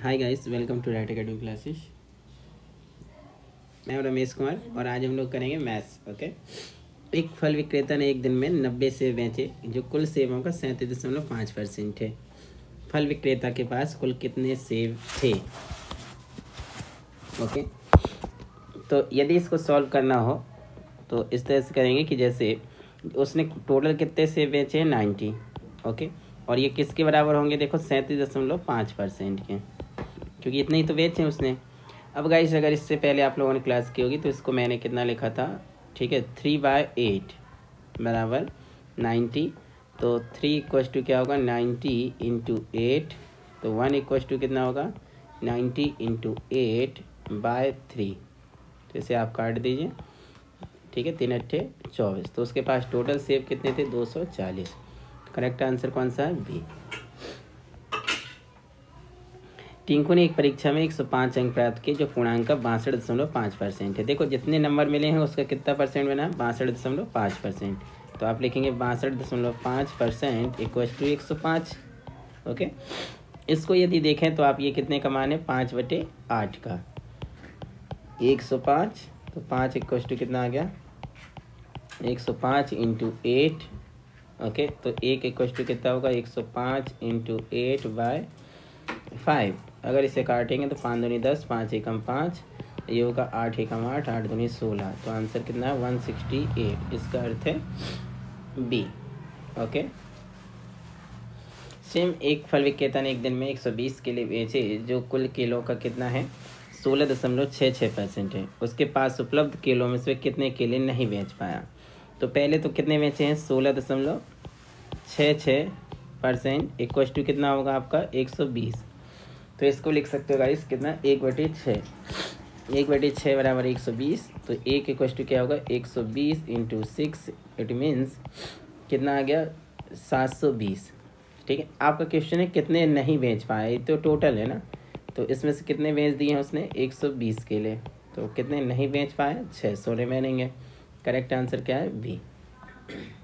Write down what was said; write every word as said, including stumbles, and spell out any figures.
Hi guys, welcome to right academy classes. मैं हूं रमेश कुमार और आज हम लोग करेंगे मैथ्स। ओके। एक फल विक्रेता ने एक दिन में नब्बे सेब बेचे जो कुल सेबों का सैंतीस दशमलव पाँच परसेंट है। फल विक्रेता के पास कुल कितने सेब थे? ओके। तो यदि इसको सॉल्व करना हो तो इस तरह से करेंगे कि जैसे उसने टोटल कितने सेब बेचे हैं, नाइन्टी। ओके। और ये किसके बराबर होंगे? देखो सैंतीस दशमलव पाँच परसेंट के, क्योंकि इतने ही तो बेचे उसने। अब गाइस अगर इससे पहले आप लोगों ने क्लास की होगी तो इसको मैंने कितना लिखा था, ठीक है, थ्री बाय एट बराबर नाइन्टी। तो थ्री इक्वस टू क्या होगा, नाइन्टी इंटू एट। तो वन इक्वस टू कितना होगा, ninety into eight by three. तो इसे आप काट दीजिए, ठीक है, तीन अट्ठे चौबीस। तो उसके पास टोटल सेब कितने थे, दो सौ चालीस। करेक्ट आंसर कौन सा है, बी। टिंकू ने एक परीक्षा में एक सौ पाँच अंक प्राप्त किए जो पूर्णांक का बासठ दशमलव पाँच परसेंट है। देखो जितने नंबर मिले हैं उसका कितना परसेंट बना, बासठ दशमलव पाँच परसेंट। तो आप लिखेंगे बासठ दशमलव पाँच परसेंट इक्वल टू एक सौ पाँच। ओके। इसको यदि देखें तो आप ये कितने का मान है, पाँच बटे आठ का एक सौ पाँच। तो पाँच इक्वल टू कितना आ गया, एक सौ पाँच इंटू एट। ओके। तो एक इक्वल टू कितना होगा, एक सौ पाँच इंटू एट बाय फाइव। अगर इसे काटेंगे तो पाँच दूनी दस, पाँच एकम पाँच, ये होगा आठ एकम आठ, आठ दूनी सोलह। तो आंसर कितना है, वन सिक्सटी एट। इसका अर्थ है बी। ओके। सेम एक फल विक्रेता ने एक दिन में एक सौ बीस केले बेचे जो कुल किलो का कितना है, सोलह दशमलव छः छः परसेंट है। उसके पास उपलब्ध किलो में से कितने केले नहीं बेच पाया? तो पहले तो कितने बेचे हैं, सोलह दशमलव छः छः परसेंट इक्वल टू कितना होगा आपका, एक सौ बीस। तो इसको लिख सकते हो गाइस कितना, एक बटे छः। एक बटे छः बराबर एक सौ बीस। तो एक इक्वल टू क्या होगा, एक सौ बीस इंटू सिक्स। इट मीन्स कितना आ गया, सात सौ बीस। ठीक है। आपका क्वेश्चन है कितने नहीं बेच पाए, तो टोटल है ना। तो इसमें से कितने बेच दिए हैं उसने, एक सौ बीस केले। तो कितने नहीं बेच पाए, छः सौ रिमेनिंग है। करेक्ट आंसर क्या है, बी।